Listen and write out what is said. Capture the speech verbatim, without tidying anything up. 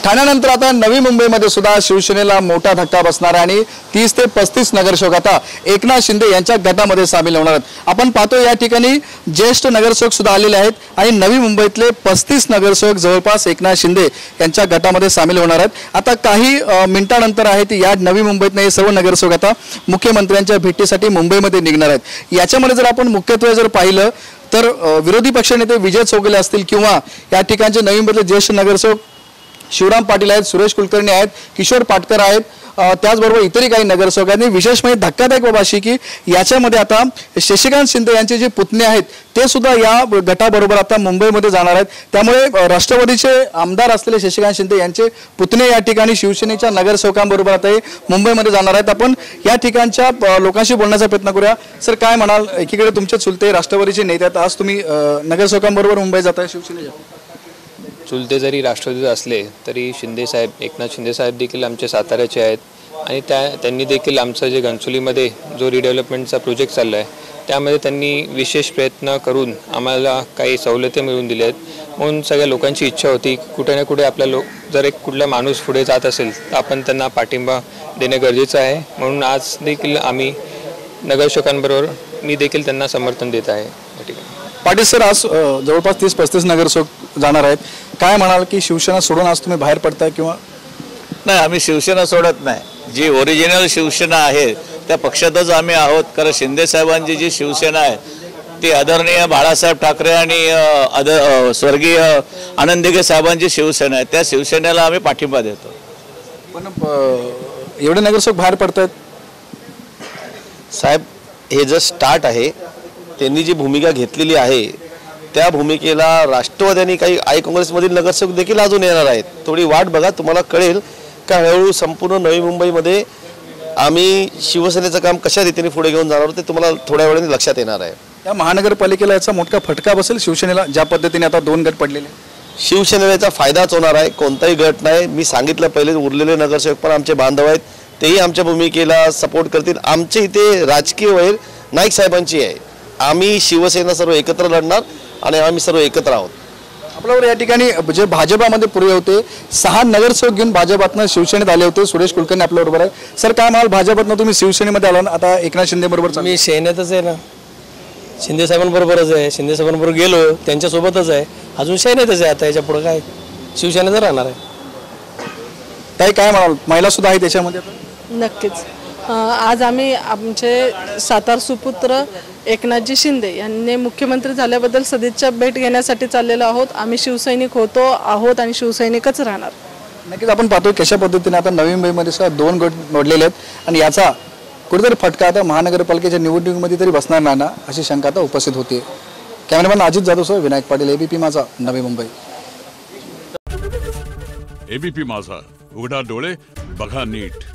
ठाण्यानंतर आता नवी मुंबईमध्ये सुद्धा शिवसेनेला मोठा धक्का बसणार आणि तीस ते पस्तीस नगरसेवक आता एकनाथ शिंदे यांच्या गटामध्ये सामील होणार आहेत। आपण पाहतो या ठिकाणी ज्येष्ठ नगरसेवक सुद्धा आलेले आहेत आणि नवी मुंबईतले पस्तीस नगरसेवक जवळपास एकनाथ शिंदे यांच्या गटामध्ये सामील होणार आहेत। आता काही मिनिटांनंतर आहेत या नवी मुंबईतले हे सर्व नगरसेवक आता मुख्यमंत्र्यांच्या भेटीसाठी मुंबईमध्ये निघणार आहेत। याच्यामध्ये जर आपण मुख्यत्वे जर पाहिलं तर विरोधी पक्षनेते विजय चौगुले असतील किंवा या ठिकाणचे नवी मुंबईतले ज्येष्ठ नगरसेवक शिवराम पाटील आहेत, सुरेश कुलकर्णी आहेत, किशोर पाटकर आहेत, त्याचबरोबर इतरही काही नगरसेवक आहेत। विशेष म्हणजे धक्कादायक बाब अशी की याच्यामध्ये आता शशिकांत शिंदे यांचे जे पुतणे आहेत ते सुद्धा या गटाबरोबर आता मुंबईमध्ये जाणार आहेत। त्यामुळे राष्ट्रवादीचे आमदार असलेले शशिकांत शिंदे यांचे पुतणे या ठिकाणी शिवसेनेच्या नगरसेवकांबरोबर आता हे मुंबईमध्ये जाणार आहेत। आपण या ठिकाणच्या लोकांशी बोलण्याचा प्रयत्न करूया। सर, काय म्हणाल? एकीकडे तुमचे चुलते राष्ट्रवादीचे नेते आहेत, आज तुम्ही नगरसेवकांबरोबर मुंबई जाताय शिवसेनेच्या? चुलते जरी राष्ट्रवादीचे असले तरी शिंदे साहेब एकनाथ शिंदे साहेब देखील आमचे साताऱ्याचे आहेत आणि त्या त्यांनी देखील आमचं जे घनसोलीमध्ये जो रिडेव्हलपमेंटचा प्रोजेक्ट चालला आहे त्यामध्ये त्यांनी विशेष प्रयत्न करून आम्हाला काही सवलती मिळवून दिल्या आहेत। म्हणून सगळ्या लोकांची इच्छा होती कुठे ना कुठे आपल्या लोक जर एक कुठला माणूस पुढे जात असेल तर आपण त्यांना पाठिंबा देणे गरजेचं आहे। म्हणून आज देखील आम्ही नगरसेवकांबरोबर मी देखील त्यांना समर्थन देत आहे। पाटील सर, आज जवळपास तीस पस्तीस नगरसेवक जाणार आहेत, काय म्हणाल की शिवसेना सोडून आज तुम्ही बाहेर पडताय किंवा नाही? आम्ही शिवसेना सोडत नाही, जी ओरिजिनल शिवसेना आहे त्या पक्षातच आम्ही आहोत। कारण शिंदे साहेबांची जी शिवसेना आहे ती आदरणीय बाळासाहेब ठाकरे आणि अद स्वर्गीय आनंद दिघे साहेबांची शिवसेना आहे, त्या शिवसेनेला आम्ही पाठिंबा देतो। पण एवढे नगरसेवक बाहेर पडतायत साहेब, हे जर स्टार्ट आहे, त्यांनी जी भूमिका घेतलेली आहे त्या भूमिकेला राष्ट्रवादी काही आय काँग्रेसमधील नगरसेवक देखील अजून येणार आहेत। थोडी वाट बघा, तुम्हाला कळेल का हळूहळू संपूर्ण नवी मुंबईमध्ये आम्ही शिवसेनेचं काम कशा रीतीने पुढे घेऊन जाणार ते तुम्हाला थोड्या वेळाने लक्षात येणार आहे। या महानगरपालिकेला याचा मोठा फटका बसेल शिवसेनेला, ज्या पद्धतीने आता दोन गट पडलेले? शिवसेनेला याचा फायदाच होणार आहे, कोणताही गट नाही। मी सांगितलं पहिले, उरलेले नगरसेवक पण आमचे बांधव आहेत, तेही आमच्या भूमिकेला सपोर्ट करतील। आमचे इथे राजकीय वैर नाईक साहेबांची आहे, आम्ही शिवसेना सर्व एकत्र लढणार आणि आम्ही सर्व एकत्र आहोत। आपल्यावर या ठिकाणी जे भाजपामध्ये पूर्वी होते सहा नगरसेवक घेऊन भाजपातनं शिवसेनेत आले होते, सुरेश कुलकर्णी आपल्याबरोबर आहे। सर, काय म्हणाल, भाजपातनं तुम्ही शिवसेनेमध्ये आला, आता एकनाथ शिंदे बरोबर? मी सेनेतच आहे ना, शिंदे साहेबांबरोबरच आहे, शिंदे साहेबांबरोबर गेलो त्यांच्यासोबतच आहे, अजून सेनेतच आहे। आता याच्या पुढे काय शिवसेनेच राहणार आहे। ताई, काय म्हणाल, महिला सुद्धा आहे त्याच्यामध्ये? नक्कीच। आज आम्ही आमचे सातार सुपुत्र एकनाथजी शिंदे यांनी मुख्यमंत्री झाल्याबद्दल सदिच्छा भेट घेण्यासाठी चाललेलो आहोत। आम्ही शिवसैनिक होतो आहोत आणि शिवसैनिकच राहणार। नक्कीच आपण पाहतोय कशा पद्धतीने आता नवी मुंबईमध्ये सुद्धा दोन गट मोडलेले आहेत आणि याचा कुठेतरी फटका आता महानगरपालिकेच्या निवडणुकीमध्ये तरी बसणार नाही ना, अशी शंका आता उपस्थित होती। कॅमेरामॅन अजित जाधव सह विनायक पाटील, एबीपी माझा, नवी मुंबई। एबीपी माझा, उघडा डोळे बघा नीट।